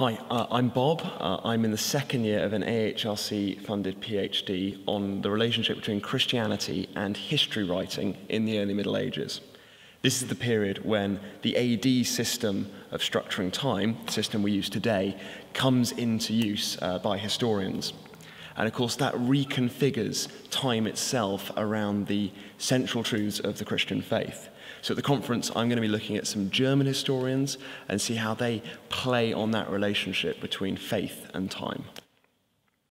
Hi, I'm Bob. I'm in the second year of an AHRC-funded PhD on the relationship between Christianity and history writing in the early Middle Ages. This is the period when the AD system of structuring time, the system we use today, comes into use by historians. And of course, that reconfigures time itself around the central truths of the Christian faith. So at the conference, I'm going to be looking at some German historians and see how they play on that relationship between faith and time.